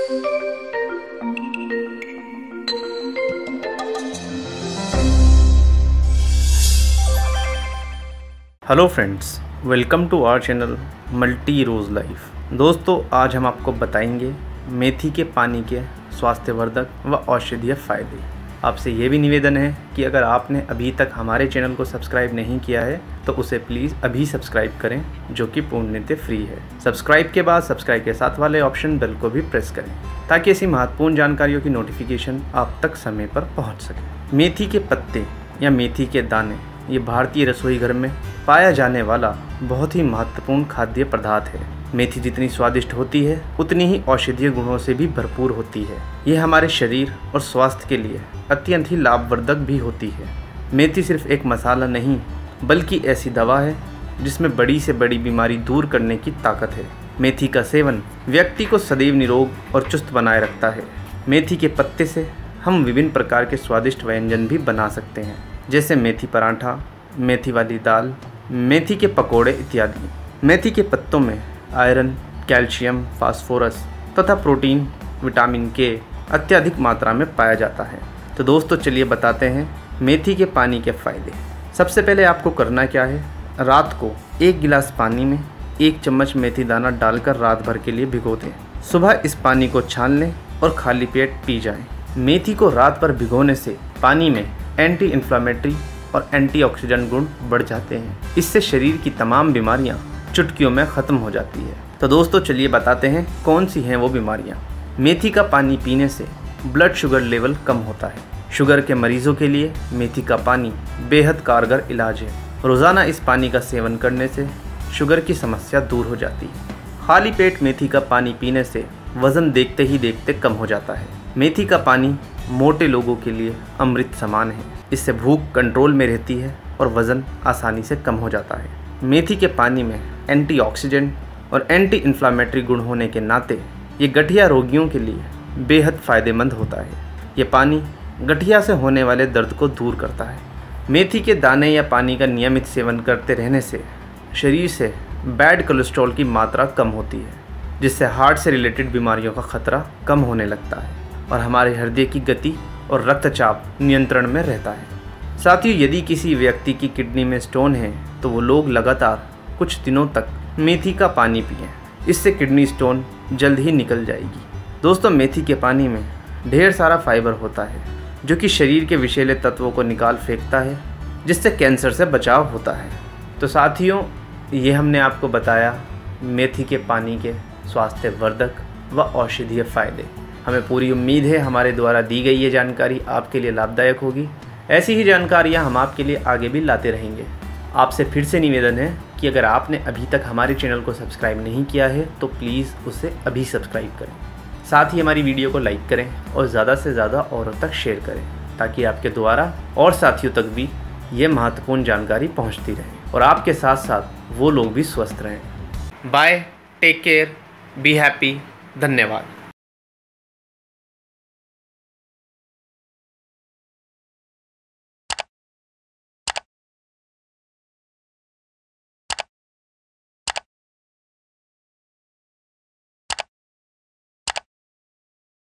Hello friends, welcome to our channel multi rose life. दोस्तों, आज हम आपको बताएंगे मेथी के पानी के स्वास्थ्यवर्धक व औषधीय फ़ायदे। आपसे ये भी निवेदन है कि अगर आपने अभी तक हमारे चैनल को सब्सक्राइब नहीं किया है तो उसे प्लीज़ अभी सब्सक्राइब करें, जो कि पूर्णतः फ्री है। सब्सक्राइब के बाद सब्सक्राइब के साथ वाले ऑप्शन बेल को भी प्रेस करें ताकि ऐसी महत्वपूर्ण जानकारियों की नोटिफिकेशन आप तक समय पर पहुँच सके। मेथी के पत्ते या मेथी के दाने ये भारतीय रसोई घर में पाया जाने वाला बहुत ही महत्वपूर्ण खाद्य पदार्थ है। मेथी जितनी स्वादिष्ट होती है उतनी ही औषधीय गुणों से भी भरपूर होती है। यह हमारे शरीर और स्वास्थ्य के लिए अत्यंत ही लाभवर्धक भी होती है। मेथी सिर्फ एक मसाला नहीं बल्कि ऐसी दवा है जिसमें बड़ी से बड़ी बीमारी दूर करने की ताकत है। मेथी का सेवन व्यक्ति को सदैव निरोग और चुस्त बनाए रखता है। मेथी के पत्ते से हम विभिन्न प्रकार के स्वादिष्ट व्यंजन भी बना सकते हैं, जैसे मेथी पराठा, मेथी वाली दाल, मेथी के पकोड़े इत्यादि। मेथी के पत्तों में आयरन, कैल्शियम, फास्फोरस तथा प्रोटीन, विटामिन के अत्यधिक मात्रा में पाया जाता है। तो दोस्तों, चलिए बताते हैं मेथी के पानी के फ़ायदे। सबसे पहले आपको करना क्या है, रात को 1 गिलास पानी में 1 चम्मच मेथी दाना डालकर रात भर के लिए भिगो दें। सुबह इस पानी को छान लें और खाली पेट पी जाएं। मेथी को रात भर भिगोने से पानी में एंटी इन्फ्लामेटरी और एंटीऑक्सीडेंट गुण बढ़ जाते हैं। इससे शरीर की तमाम बीमारियां चुटकियों में ख़त्म हो जाती है। तो दोस्तों, चलिए बताते हैं कौन सी हैं वो बीमारियां। मेथी का पानी पीने से ब्लड शुगर लेवल कम होता है। शुगर के मरीजों के लिए मेथी का पानी बेहद कारगर इलाज है। रोज़ाना इस पानी का सेवन करने से शुगर की समस्या दूर हो जाती है। खाली पेट मेथी का पानी पीने से वज़न देखते ही देखते कम हो जाता है। मेथी का पानी मोटे लोगों के लिए अमृत समान है। इससे भूख कंट्रोल में रहती है और वज़न आसानी से कम हो जाता है। मेथी के पानी में एंटीऑक्सीडेंट और एंटी इन्फ्लामेटरी गुण होने के नाते ये गठिया रोगियों के लिए बेहद फ़ायदेमंद होता है। ये पानी गठिया से होने वाले दर्द को दूर करता है। मेथी के दाने या पानी का नियमित सेवन करते रहने से शरीर से बैड कोलेस्ट्रॉल की मात्रा कम होती है, जिससे हार्ट से रिलेटेड बीमारियों का खतरा कम होने लगता है और हमारे हृदय की गति और रक्तचाप नियंत्रण में रहता है। साथियों, यदि किसी व्यक्ति की किडनी में स्टोन है तो वो लोग लगातार कुछ दिनों तक मेथी का पानी पिएं। इससे किडनी स्टोन जल्द ही निकल जाएगी। दोस्तों, मेथी के पानी में ढेर सारा फाइबर होता है जो कि शरीर के विषैले तत्वों को निकाल फेंकता है, जिससे कैंसर से बचाव होता है। तो साथियों, ये हमने आपको बताया मेथी के पानी के स्वास्थ्यवर्धक व औषधीय फ़ायदे। हमें पूरी उम्मीद है हमारे द्वारा दी गई ये जानकारी आपके लिए लाभदायक होगी। ऐसी ही जानकारियाँ हम आपके लिए आगे भी लाते रहेंगे। आपसे फिर से निवेदन है कि अगर आपने अभी तक हमारे चैनल को सब्सक्राइब नहीं किया है तो प्लीज़ उसे अभी सब्सक्राइब करें। साथ ही हमारी वीडियो को लाइक करें और ज़्यादा से ज़्यादा औरों तक शेयर करें ताकि आपके द्वारा और साथियों तक भी ये महत्वपूर्ण जानकारी पहुँचती रहे और आपके साथ साथ वो लोग भी स्वस्थ रहें। Bye, take care, be happy. धन्यवाद।